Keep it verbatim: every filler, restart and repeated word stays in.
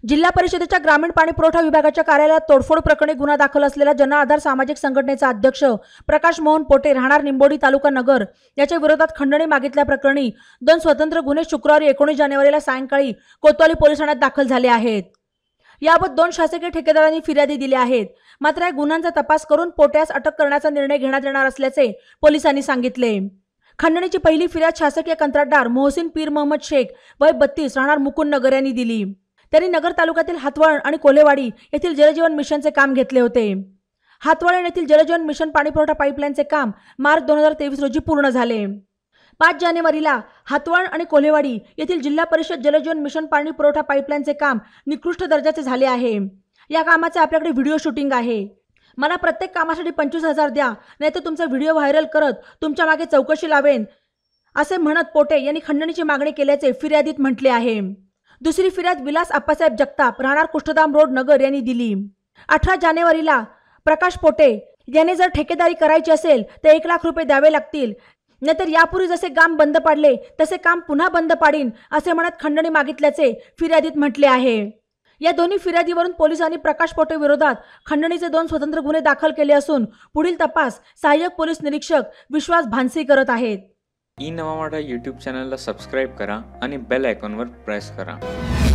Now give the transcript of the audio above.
जिल्हा परिषदेच्या ग्रामीण पाणी पुरवठा विभागाच्या कार्यालयात तोडफोड प्रकरणी गुन्हा दाखल असलेला जन आधार सामाजिक संघटनेचा अध्यक्ष प्रकाश मोहन पोटे राहणार निंबोडी तालुका नगर याच्या विरोधात खंडणी मागितल्या प्रकरणी दोन स्वतंत्र गुन्हे शुक्रवारी एकोणीस जानेवारीला सायंकाळी कोतवाली पोलीस ठाण्यात दाखल झाले आहेत। याबाबत दोन शासकीय ठेकेदारांनी फिर्यादी दिल्या आहेत। मात्र या गुन्ह्यांचा तपास करून पोट्यास अटक करण्याचा निर्णय घेण्यात येणार असल्याचे पोलिसांनी सांगितले। खंडणीची पहिली फिर्याद शासकीय कंत्राटदार मोहसिन पीर मोहम्मद शेख वय बत्तीस राहणार मुकुंद नगर यांनी दिली। त्यांनी नगर तालुक्यातील हातवळ आणि कोल्हेवाडी येथील जलजीवन मिशनचे काम घेतले होते। हातवळ येथील जलजीवन मिशन पाणीपुरवठा पाईपलाईनचे काम मार्च दोन हजार तेवीस रोजी पूर्ण झाले। पाच जानेवारीला हातवळ आणि कोल्हेवाडी येथील जिल्हा परिषद जलजीवन मिशन पाणी पुरवठा पाईपलाईनचे काम निकृष्ट दर्जाचे झाले आहे। या कामाचे आपल्याकडे व्हिडिओ शूटिंग आहे। मला प्रत्येक कामासाठी पंचवीस हजार द्या, नाहीतर तुमचा व्हिडिओ व्हायरल करत तुमच्या मागे चौकशी लावेन, असे म्हणत पोटे यांनी खंडणीची मागणी केल्याचे फिर्यादीत म्हटले आहे। दुसरी फिर्याद विलास आप्पासाहेब जगताप राहणार कुष्ठधाम रोड नगर यांनी दिली। अठरा जानेवारीला प्रकाश पोटे यांनी जर ठेकेदारी करायची असेल तर एक लाख रुपये द्यावे लागतील, नाहीतर यापूर्वी जसे काम बंद पाडले तसे काम पुन्हा बंद पाडीन असे म्हणत खंडणी मागितल्याचे फिर्यादीत म्हटले आहे। या दोन्ही फिर्यादीवरून पोलिसांनी प्रकाश पोटे विरोधात खंडणीचे दोन स्वतंत्र गुन्हे दाखल केले असून पुढील तपास सहाय्यक पोलीस निरीक्षक विश्वास भानसी करत आहेत। ई नवा मराठा यूट्यूब चॅनलला सबस्क्राइब करा आणि बेल आयकॉनवर प्रेस करा।